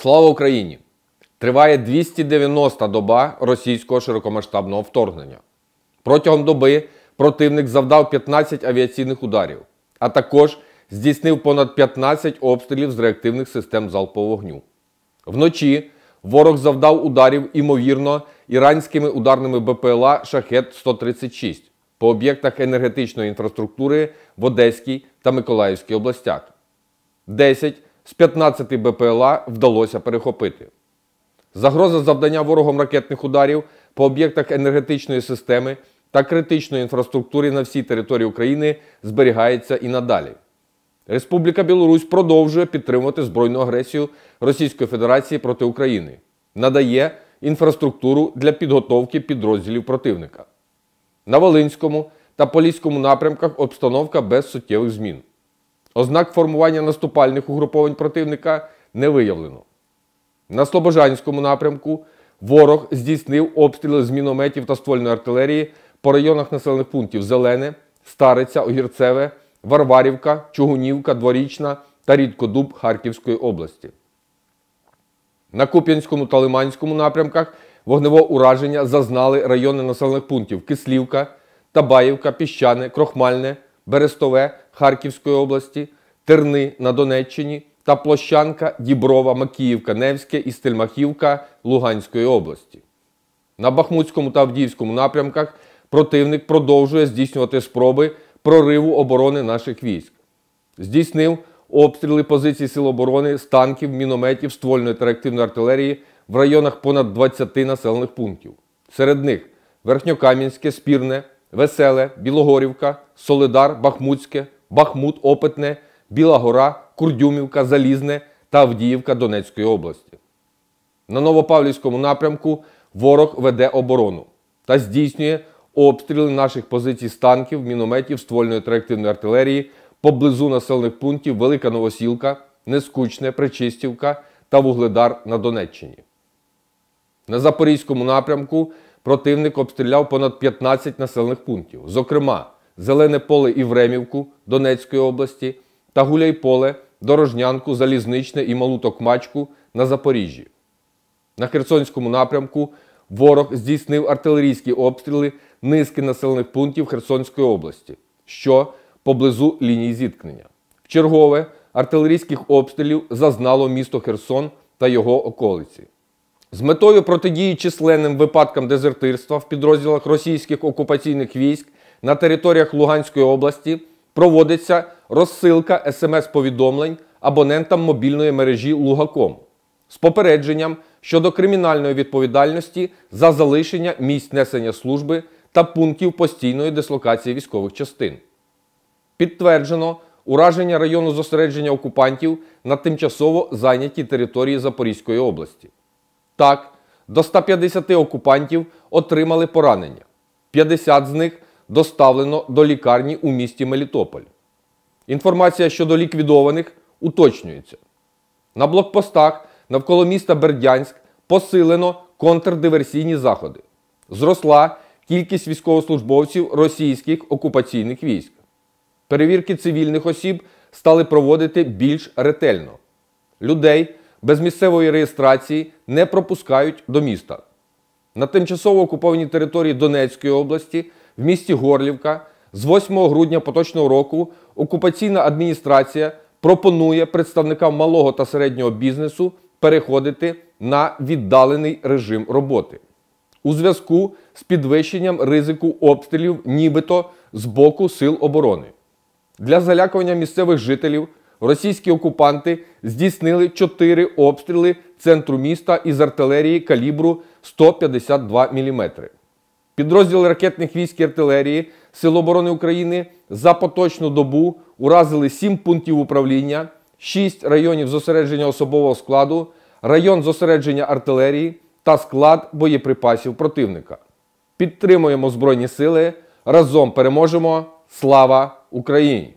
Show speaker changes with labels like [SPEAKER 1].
[SPEAKER 1] Слава Україні! Триває 290-та доба російського широкомасштабного вторгнення. Протягом доби противник завдав 15 авіаційних ударів, а також здійснив понад 15 обстрілів з реактивних систем залпового вогню. Вночі ворог завдав ударів, ймовірно, іранськими ударними БПЛА «Шахед-136» по об'єктах енергетичної інфраструктури в Одеській та Миколаївській областях. 10 з 15 БПЛА вдалося перехопити. Загроза завдання ворогом ракетних ударів по об'єктах енергетичної системи та критичної інфраструктури на всій території України зберігається і надалі. Республіка Білорусь продовжує підтримувати збройну агресію Російської Федерації проти України, надає інфраструктуру для підготовки підрозділів противника. На Волинському та Поліському напрямках обстановка без суттєвих змін. Ознак формування наступальних угруповань противника не виявлено. На Слобожанському напрямку ворог здійснив обстріли з мінометів та ствольної артилерії по районах населених пунктів Зелене, Стариця, Огірцеве, Варварівка, Чугунівка, Дворічна та Рідкодуб Харківської області. На Куп'янському та Лиманському напрямках вогневого ураження зазнали райони населених пунктів Кислівка, Табаївка, Піщане, Крохмальне, Берестове Харківської області, Терни на Донеччині та Площанка, Діброва, Макіївка, Невське і Стельмахівка Луганської області. На Бахмутському та Авдіївському напрямках противник продовжує здійснювати спроби прориву оборони наших військ. Здійснив обстріли позицій сил оборони з танків, мінометів, ствольної та реактивної артилерії в районах понад 20 населених пунктів. Серед них Верхньокам'янське, Спірне, Веселе, Білогорівка, Солидар, Бахмутське, Бахмут, Опитне, Біла Гора, Курдюмівка, Залізне та Авдіївка Донецької області. На Новопавлівському напрямку ворог веде оборону та здійснює обстріли наших позицій з танків, мінометів, ствольної та реактивної артилерії поблизу населених пунктів Велика Новосілка, Нескучне, Пречистівка та Вугледар на Донеччині. На Запорізькому напрямку противник обстріляв понад 15 населених пунктів, зокрема Зелене Поле і Времівку Донецької області та Гуляйполе, Дорожнянку, Залізничне і Малу Токмачку на Запоріжжі. На Херсонському напрямку ворог здійснив артилерійські обстріли низки населених пунктів Херсонської області, що поблизу лінії зіткнення. Вчергове артилерійських обстрілів зазнало місто Херсон та його околиці. З метою протидії численним випадкам дезертирства в підрозділах російських окупаційних військ на територіях Луганської області проводиться розсилка СМС-повідомлень абонентам мобільної мережі Лугаком з попередженням щодо кримінальної відповідальності за залишення місць несення служби та пунктів постійної дислокації військових частин. Підтверджено ураження району зосередження окупантів на тимчасово зайнятій території Запорізької області. Так, до 150 окупантів отримали поранення. 50 з них доставлено до лікарні у місті Мелітополь. Інформація щодо ліквідованих уточнюється. На блокпостах навколо міста Бердянськ посилено контрдиверсійні заходи. Зросла кількість військовослужбовців російських окупаційних військ. Перевірки цивільних осіб стали проводити більш ретельно. Людей без місцевої реєстрації не пропускають до міста. На тимчасово окупованій території Донецької області в місті Горлівка з 8 грудня поточного року окупаційна адміністрація пропонує представникам малого та середнього бізнесу переходити на віддалений режим роботи у зв'язку з підвищенням ризику обстрілів нібито з боку сил оборони. Для залякування місцевих жителів російські окупанти здійснили 4 обстріли центру міста із артилерії калібру 152 мм. Підрозділи ракетних військ і артилерії Сил оборони України за поточну добу уразили 7 пунктів управління, 6 районів зосередження особового складу, район зосередження артилерії та склад боєприпасів противника. Підтримуємо Збройні сили, разом переможемо! Слава Україні!